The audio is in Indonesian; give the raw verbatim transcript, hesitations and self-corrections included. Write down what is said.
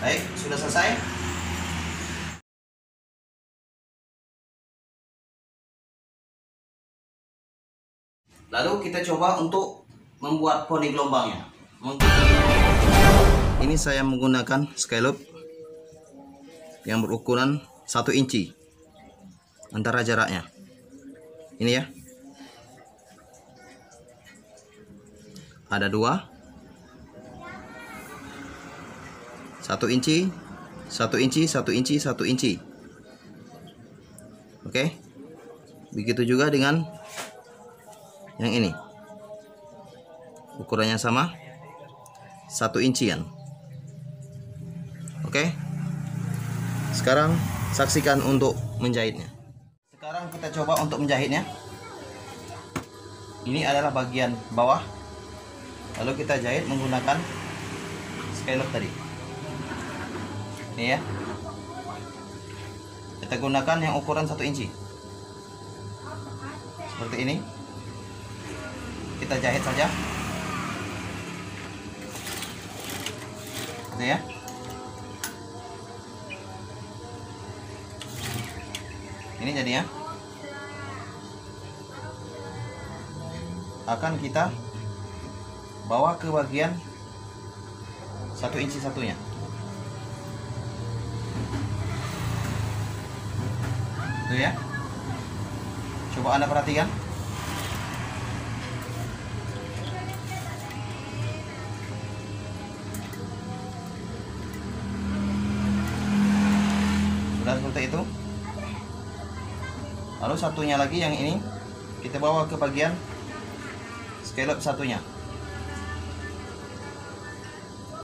Baik, sudah selesai. Lalu kita coba untuk membuat poni gelombangnya. Ini saya menggunakan scallop yang berukuran satu inci antara jaraknya. Ini ya. Ada dua. Satu inci, satu inci, satu inci, satu inci. Oke. Begitu juga dengan yang ini. Ukurannya sama. Satu incian. Oke. Sekarang saksikan untuk menjahitnya. Sekarang kita coba untuk menjahitnya. Ini adalah bagian bawah. Lalu kita jahit menggunakan scallop tadi. Ini ya. Kita gunakan yang ukuran satu inci. Seperti ini. Kita jahit saja. Gitu ya. Ini jadinya. Akan kita bawa ke bagian satu inci satunya. Itu ya. Coba Anda perhatikan. Sudah seperti itu. Lalu satunya lagi yang ini kita bawa ke bagian scallop satunya.